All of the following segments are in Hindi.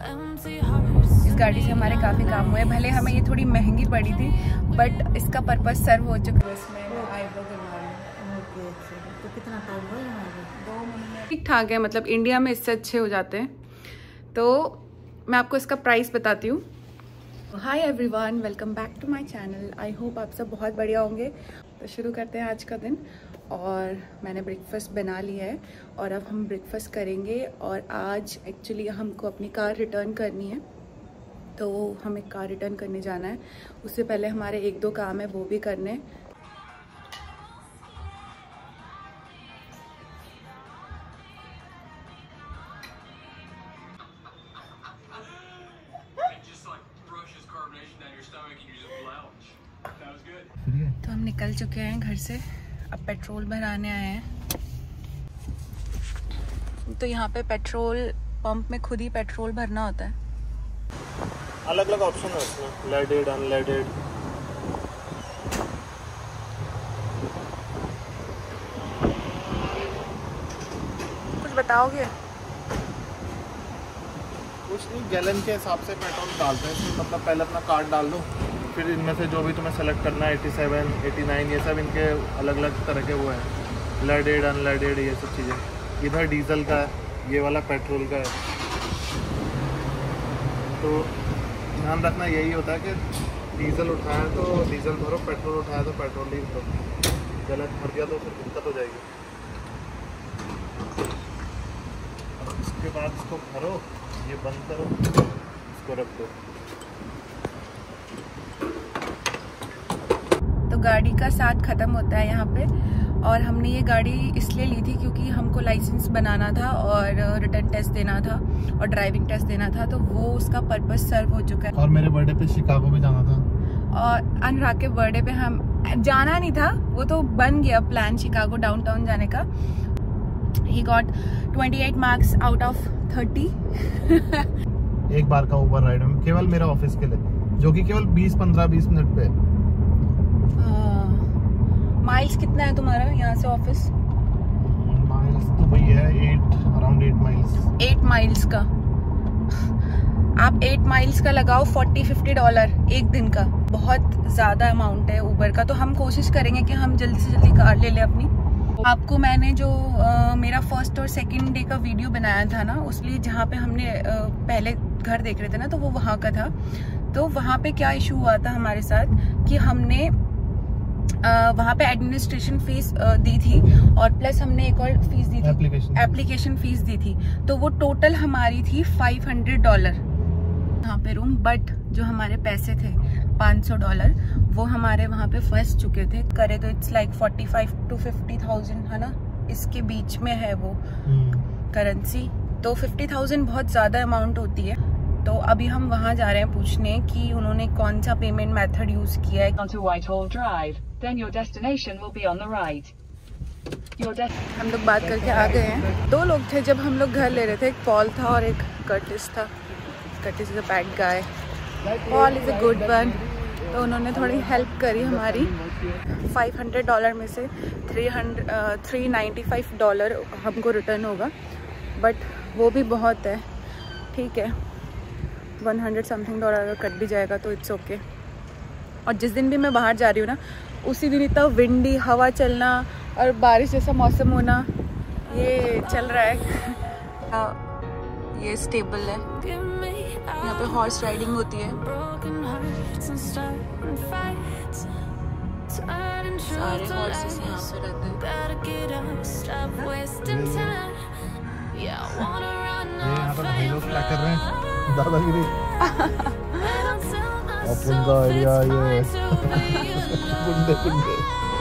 इस गाड़ी से हमारे काफ़ी काम हुए, भले हमें ये थोड़ी महंगी पड़ी थी बट इसका पर्पस सर्व हो चुका है। इसमें आईब्रो करवाना। तो कितना टाइम हुआ? 2 महीने ठीक ठाक है, मतलब इंडिया में इससे अच्छे हो जाते हैं। तो मैं आपको इसका प्राइस बताती हूँ। Hi everyone, welcome back to my channel. I hope आप सब बहुत बढ़िया होंगे। तो शुरू करते हैं आज का दिन। और मैंने ब्रेकफास्ट बना लिया है और अब हम ब्रेकफास्ट करेंगे। और आज एक्चुअली हमको अपनी कार रिटर्न करनी है, तो हमें कार रिटर्न करने जाना है। उससे पहले हमारे 1-2 काम है, वो भी करने। तो हम निकल चुके हैं घर से, अब पेट्रोल भराने आए हैं। तो यहाँ पे पेट्रोल पंप में खुद ही पेट्रोल भरना होता है। अलग अलग ऑप्शन है इसमें, लेडेड, अनलेडेड। कुछ बताओगे? कुछ नहीं, गैलन के हिसाब से पेट्रोल डालते हैं इसमें। मतलब पहले अपना कार्ड डाल दो, फिर इनमें से जो भी तुम्हें सेलेक्ट करना है 87, 89, ये सब इनके अलग अलग तरह के वो हैं, लेडेड, अनलेडेड, ये सब चीज़ें। इधर डीजल का है, ये वाला पेट्रोल का है। तो ध्यान रखना यही होता है कि डीजल उठाया तो डीजल भरो, पेट्रोल उठाया तो पेट्रोल ही भरो। गलत भर दिया तो फिर दिक्कत हो जाएगी। उसके बाद इसको भरो, ये बंद करो, इसको रख दो। तो गाड़ी का साथ ख़त्म होता है यहाँ पे। और हमने ये गाड़ी इसलिए ली थी क्योंकि हमको लाइसेंस बनाना था और रिटर्न टेस्ट देना था और ड्राइविंग टेस्ट देना था, तो वो उसका पर्पस सर्व हो चुका है। और मेरे बर्थडे पे शिकागो भी जाना था। और अनुराग के बर्थडे पे हम जाना नहीं था, वो तो बन गया प्लान शिकागो डाउनटाउन जाने का। He got 28 marks out of 30। एक बार का ऊबर राइड में केवल मेरा ऑफिस के लिए, जो कि केवल 20 मिनट पे। माइल्स कितना है तुम्हारा यहाँ से ऑफिस? माइल्स तो वही है, अराउंड 8 माइल्स। 8 माइल्स का आप 8 माइल्स का लगाओ $40-50 एक दिन का, बहुत ज़्यादा अमाउंट है ऊबर का। तो हम कोशिश करेंगे कि हम जल्दी से जल्दी कार ले लें अपनी। आपको मैंने जो मेरा फर्स्ट और सेकंड डे का वीडियो बनाया था ना, उसलिए जहाँ पे हमने पहले घर देख रहे थे ना, तो वो वहाँ का था। तो वहाँ पे क्या इशू हुआ था हमारे साथ कि हमने वहाँ पे एडमिनिस्ट्रेशन फीस दी थी और प्लस हमने एक और फीस दी थी, एप्लीकेशन फीस दी थी। तो वो टोटल हमारी थी $500 यहाँ पे रूम। बट जो हमारे पैसे थे $500, वो हमारे वहाँ पे फंस चुके थे। करे तो इट्स लाइक 45 to 50,000 है ना, इसके बीच में है वो करेंसी। तो 50,000 बहुत ज़्यादा अमाउंट होती है। तो अभी हम वहाँ जा रहे हैं पूछने कि उन्होंने कौन सा पेमेंट मेथड यूज किया है। हम लोग बात करके आ गए हैं। 2 लोग थे जब हम लोग घर ले रहे थे, एक पॉल था और एक कर्टिस था। Curtis is a bad guy, Paul is a good one. तो उन्होंने थोड़ी हेल्प करी हमारी। $500 में से $395 हमको रिटर्न होगा, बट वो भी बहुत है। ठीक है, 100 समथिंग डॉलर अगर कट भी जाएगा तो इट्स ओके। और जिस दिन भी मैं बाहर जा रही हूँ ना, उसी दिन इतना विंडी, हवा चलना और बारिश जैसा मौसम होना, ये चल रहा है। ये स्टेबल है, यहाँ पे हॉर्स राइडिंग होती है। सारे हॉर्सेस यहाँ पे रहते हैं। दादागिरी अपन का एरिया ये गुंडे गुंडे।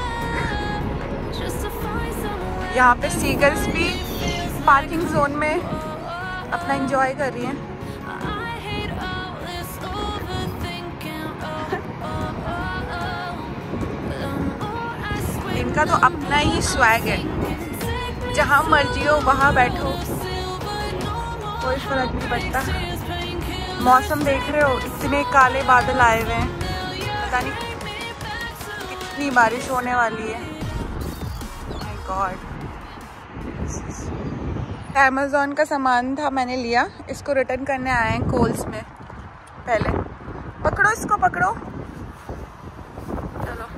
यहाँ पे सीगल्स भी पार्किंग जोन में अपना एंजॉय कर रही हैं। इनका तो अपना ही स्वैग है, जहाँ मर्जी हो वहाँ बैठो, कोई फर्क नहीं पड़ता। मौसम देख रहे हो, इतने काले बादल आए हुए हैं, पता नहीं कितनी बारिश होने वाली है। माय गॉड, अमेज़ॉन का सामान था, मैंने लिया। इसको रिटर्न करने आए हैं कोल्स में। पहले पकड़ो इसको, पकड़ो। चलो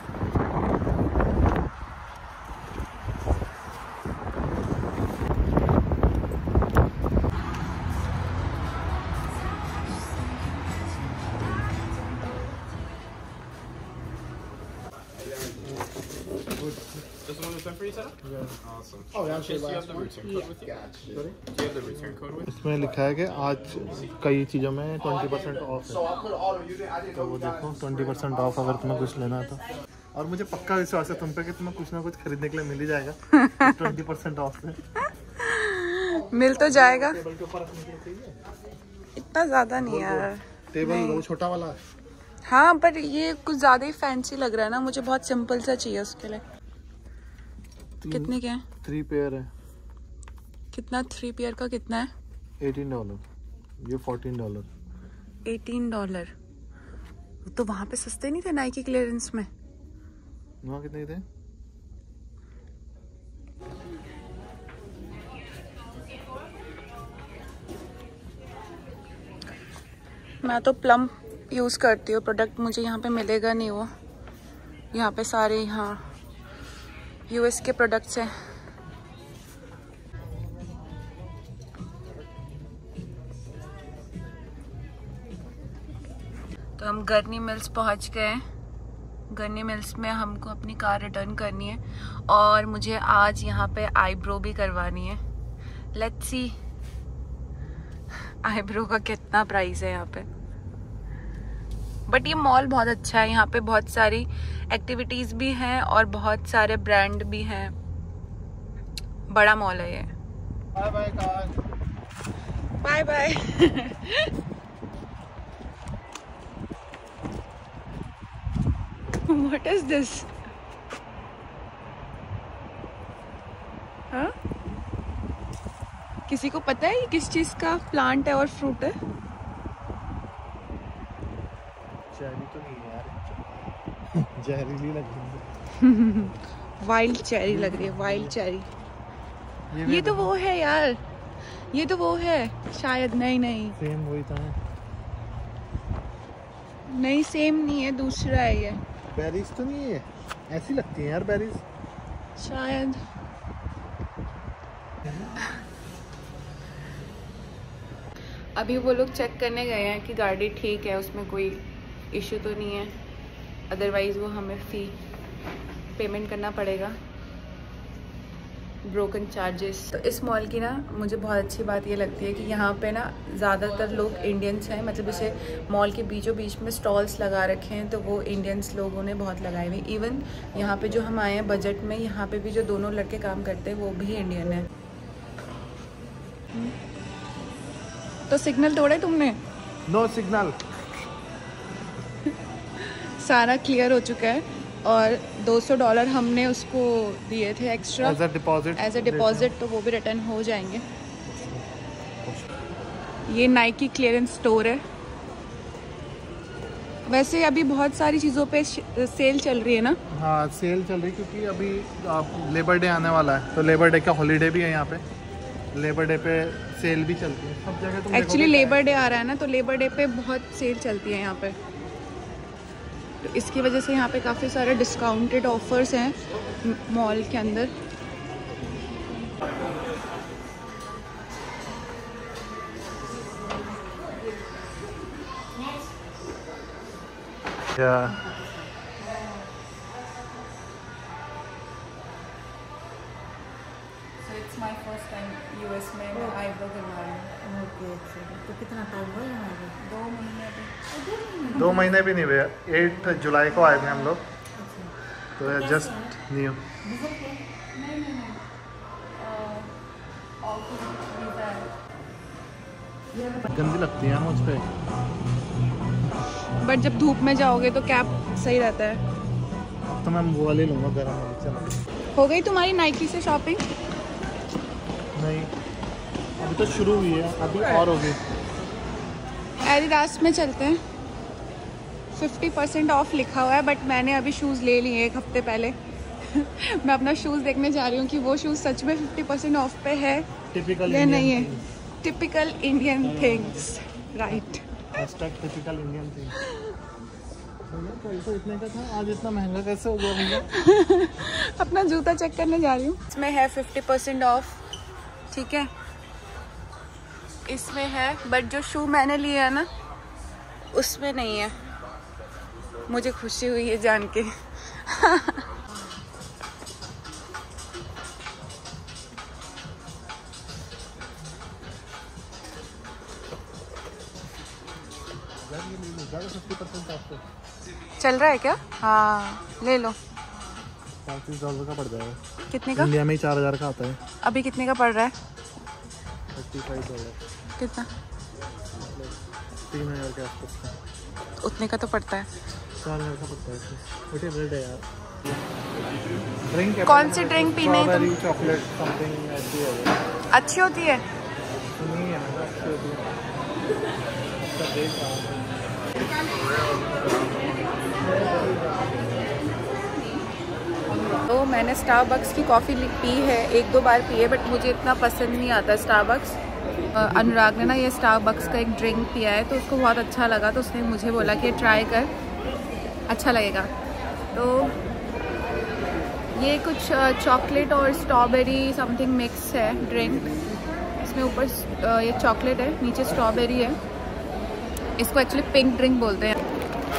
This one is done for you, Sarah? Yeah. Awesome. Oh, yeah, Yes, do you have the return code with you? Gotcha. Do you have the return code with you? इसमें लिखा है कि आज कई चीज़ों में 20% ऑफ है, तो वो देखो 20% ऑफ अगर तुम्हें कुछ लेना है तो। और मुझे पक्का विश्वास है तुम पे कि तुम्हें कुछ ना कुछ खरीदने के लिए मिल ही जाएगा 20% ऑफ से। मिल तो जाएगा, टेबल के ऊपर रखने के लिए चाहिए। इतना ज़्यादा नहीं यार। टेबल वो छोटा वाला है। हाँ, पर ये कुछ ज़्यादा ही फैंसी लग रहा है ना, मुझे बहुत सिंपल सा चाहिए उसके लिए। कितने के हैं? 3 पेयर है। कितना 3 पेयर का कितना है? $18, ये $14। $18। तो वहाँ पे सस्ते नहीं थे नाइकी क्लियरेंस में? वहाँ कितने थे? मैं तो प्लम यूज़ करती हूँ प्रोडक्ट, मुझे यहाँ पे मिलेगा नहीं वो। यहाँ पे सारे यहाँ यूएस के प्रोडक्ट्स हैं। तो हम गर्नी मिल्स पहुँच गए। गर्नी मिल्स में हमको अपनी कार रिटर्न करनी है और मुझे आज यहाँ पे आईब्रो भी करवानी है। लेट्स सी आईब्रो का कितना प्राइस है यहाँ पे। बट ये मॉल बहुत अच्छा है, यहाँ पे बहुत सारी एक्टिविटीज भी हैं और बहुत सारे ब्रांड भी हैं। बड़ा मॉल है ये। Bye bye car. Bye bye. What is this? हाँ, किसी को पता है ये किस चीज का प्लांट है और फ्रूट है? चेरी तो नहीं यार, जहरीली लग रही है। वाइल्ड चेरी लग रही है, वाइल्ड चेरी। ये तो वो है यार, ये तो वो है शायद। नहीं नहीं, सेम वही था। नहीं सेम नहीं है, दूसरा है ये। बेरीज तो नहीं है, ऐसी लगती है यार बेरीज शायद। अभी वो लोग चेक करने गए हैं कि गाड़ी ठीक है, उसमें कोई इशू तो नहीं है, अदरवाइज़ वो हमें फ़ी पेमेंट करना पड़ेगा, ब्रोकन चार्जेस। तो इस मॉल की ना मुझे बहुत अच्छी बात ये लगती है कि यहाँ पे ना ज़्यादातर लोग इंडियंस हैं। मतलब जैसे मॉल के बीचों बीच में स्टॉल्स लगा रखे हैं तो वो इंडियंस लोगों ने बहुत लगाए हुए। इवन यहाँ पे जो हम आए हैं बजट में, यहाँ पे भी जो दोनों लड़के काम करते हैं वो भी इंडियन है। तो सिग्नल तोड़े तुमने? No signal. सारा क्लियर हो चुका है और $200 हमने उसको दिए थे एक्स्ट्रा एज अ डिपॉजिट, तो वो भी रिटर्न हो जाएंगे। ये नाइकी क्लियरेंस स्टोर है। वैसे अभी बहुत सारी चीज़ों पे सेल चल रही है ना? हाँ सेल चल रही है क्योंकि अभी लेबर डे आने वाला है, तो लेबर डे का हॉलीडे भी है यहाँ पे। लेबर डे पे सेल भी चलती है सब जगह। एक्चुअली लेबर डे आ रहा है ना, तो लेबर डे पे बहुत सेल चलती है यहाँ पे, तो इसकी वजह से यहाँ पे काफ़ी सारे डिस्काउंटेड ऑफर्स हैं मॉल के अंदर। It's my first time US में मैं आईब्रो करवा रही हूँ। ओके, तो कितना टाइम हुआ यहाँ पे? 2 महीने अभी। 2 महीने भी नहीं हुए, 8 जुलाई को आए थे हम लोग, तो जस्ट न्यू। गंदी लगती है मुझ पे, बट जब धूप में जाओगे तो कैप सही रहता है। तो मैं वो वाले लूँगा गर्म वाली। चलो हो गई तुम्हारी नाइकी से शॉपिंग? नहीं, अभी तो शुरू हुई है, अभी और होगी। एडिडास में चलते हैं, 50% ऑफ लिखा हुआ है, बट मैंने अभी शूज़ ले लिए 1 हफ्ते पहले। मैं अपना शूज़ देखने जा रही हूँ कि वो शूज़ सच में 50% ऑफ पे है टिपिकल ये नहीं है typical Indian things, right. Typical Indian thing. कल तो इतने का था, आज इतना महंगा कैसे हो गया भैया? अपना जूता चेक करने जा रही हूँ। इसमें है 50% ऑफ, ठीक है, इसमें है, बट जो शू मैंने लिया है ना उसमें नहीं है। मुझे खुशी हुई है जान के। चल रहा है क्या? हाँ ले लो। $35 का पड़ जाएगा। कितने का? इंडिया में ही 4000 का आता है। अभी कितने का पड़ रहा है? $35। कितना? 3000 के आसपास का। उतने का तो पड़ता है। 4000 का पड़ता है। बेटे रेड है यार। ड्रिंक कौन सी ड्रिंक पीनी है तुम? चॉकलेट समथिंग ऐसी है। अच्छी होती है? नहीं है ना, अच्छी होती है। अच्छा देख रहा हूँ। तो मैंने स्टारबक्स की कॉफ़ी पी है, 1-2 बार पी है, बट मुझे इतना पसंद नहीं आता स्टारबक्स। अनुराग ने ना ये स्टारबक्स का एक ड्रिंक पिया है तो उसको बहुत अच्छा लगा, तो उसने मुझे बोला कि ट्राई कर, अच्छा लगेगा। तो ये कुछ चॉकलेट और स्ट्रॉबेरी समथिंग मिक्स है ड्रिंक। इसमें ऊपर ये चॉकलेट है, नीचे स्ट्रॉबेरी है। इसको एक्चुअली पिंक ड्रिंक बोलते हैं।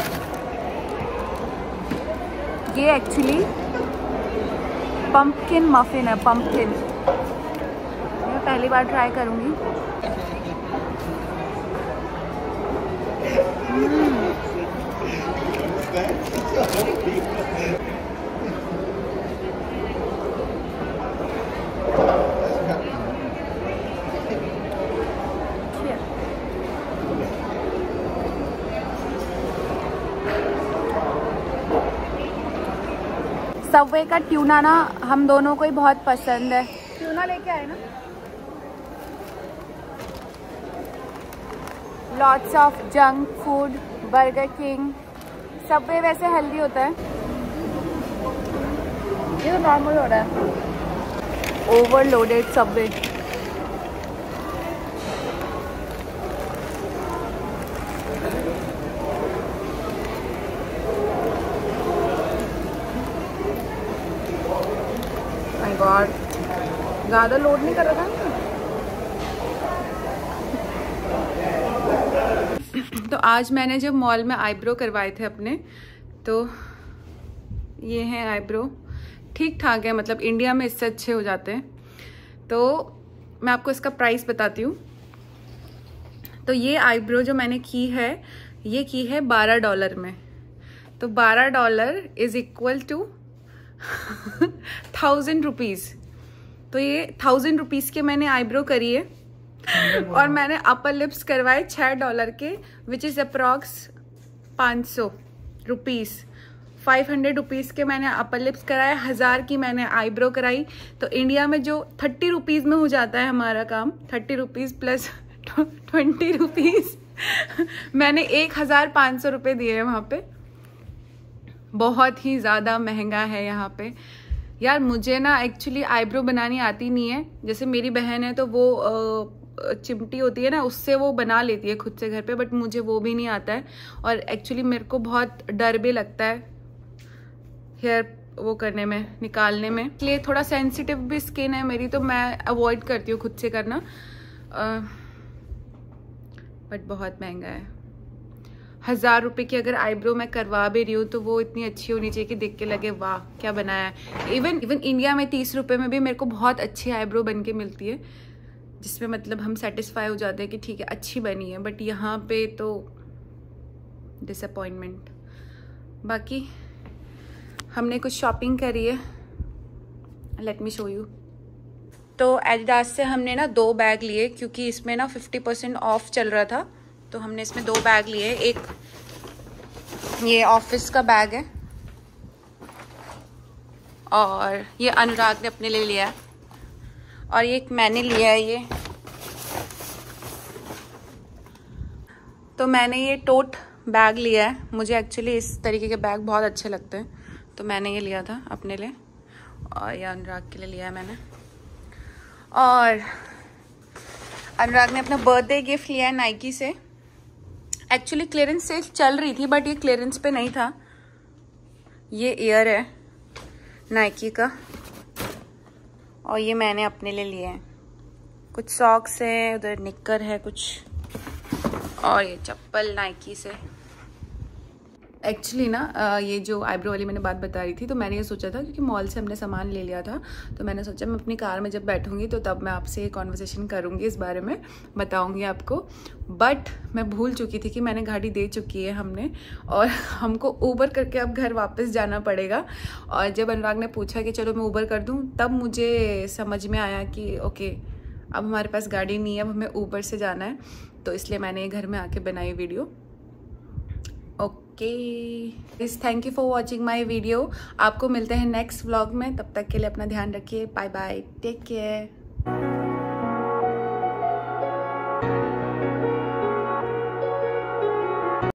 ये एक्चुअली पंपकिन मफिन है, पंपकिन। मैं पहली बार ट्राई करूंगी। सबवे का ट्यूना ना हम दोनों को ही बहुत पसंद है। ट्यूना लेके आए ना। Lots of junk food, Burger King. Subway वैसे हेल्दी होता है, ये तो नॉर्मल हो रहा है। Overloaded Subway. गॉड, ज़्यादा लोड नहीं कर रहा था ना। तो आज मैंने जब मॉल में आईब्रो करवाए थे अपने, तो ये हैं आईब्रो, ठीक ठाक है, मतलब इंडिया में इससे अच्छे हो जाते हैं। तो मैं आपको इसका प्राइस बताती हूँ। तो ये आईब्रो जो मैंने की है, ये की है $12 में। तो $12 इज इक्वल टू 1000 रुपीज़। तो ये 1000 रुपीज़ के मैंने आईब्रो करी है, और मैंने अपर लिप्स करवाए $6 के, which is approx 500 rupees. 500 rupees के मैंने अपर लिप्स कराए, 1000 की मैंने आईब्रो कराई। तो इंडिया में जो 30 रुपीज़ में हो जाता है हमारा काम, 30 रुपीज़ प्लस 20 रुपीज़, मैंने 1500 रुपये दिए हैं वहाँ पे। बहुत ही ज़्यादा महंगा है यहाँ पे यार। मुझे ना एक्चुअली आईब्रो बनानी आती नहीं है। जैसे मेरी बहन है तो वो चिमटी होती है ना, उससे वो बना लेती है खुद से घर पे, बट मुझे वो भी नहीं आता है। और एक्चुअली मेरे को बहुत डर भी लगता है हेयर वो करने में, निकालने में। इसलिए थोड़ा सेंसिटिव भी स्किन है मेरी, तो मैं अवॉइड करती हूँ खुद से करना। बट बहुत महंगा है। 1000 रुपये की अगर आईब्रो मैं करवा भी रही हूँ तो वो इतनी अच्छी होनी चाहिए कि देख के लगे वाह क्या बनाया है। इवन इंडिया में 30 रुपये में भी मेरे को बहुत अच्छी आईब्रो बन के मिलती है, जिसमें मतलब हम सेटिस्फाई हो जाते हैं कि ठीक है अच्छी बनी है। बट यहाँ पे तो डिसअपॉइंटमेंट। बाकी हमने कुछ शॉपिंग करी है, लेट मी शो यू। तो एडिडास से हमने ना 2 बैग लिए, क्योंकि इसमें ना 50% ऑफ चल रहा था, तो हमने इसमें 2 बैग लिए। एक ये ऑफिस का बैग है, और ये अनुराग ने अपने लिए लिया है, और ये एक मैंने लिया है ये। तो मैंने ये टोट बैग लिया है। मुझे एक्चुअली इस तरीके के बैग बहुत अच्छे लगते हैं, तो मैंने ये लिया था अपने लिए, और ये अनुराग के लिए लिया है मैंने। और अनुराग ने अपना बर्थडे गिफ्ट लिया है नाइकी से। एक्चुअली क्लियरेंस सेल चल रही थी बट ये क्लियरेंस पे नहीं था। ये ईयर है नाइकी का और ये मैंने अपने लिए लिया है। कुछ सॉक्स है, उधर निक्कर है कुछ, और ये चप्पल नाइकी से। एक्चुअली ना ये जो आईब्रो वाली मैंने बात बता रही थी, तो मैंने ये सोचा था क्योंकि मॉल से हमने सामान ले लिया था, तो मैंने सोचा मैं अपनी कार में जब बैठूंगी तो तब मैं आपसे कॉन्वर्सेशन करूंगी, इस बारे में बताऊंगी आपको। बट मैं भूल चुकी थी कि मैंने गाड़ी दे चुकी है हमने, और हमको ऊबर करके अब घर वापस जाना पड़ेगा। और जब अनुराग ने पूछा कि चलो मैं ऊबर कर दूँ, तब मुझे समझ में आया कि ओके अब हमारे पास गाड़ी नहीं है, अब हमें ऊबर से जाना है। तो इसलिए मैंने ये घर में आके बनाई video. Okay, thank you for watching my video. आपको मिलते हैं नेक्स्ट व्लॉग में, तब तक के लिए अपना ध्यान रखिए। Bye bye, take care.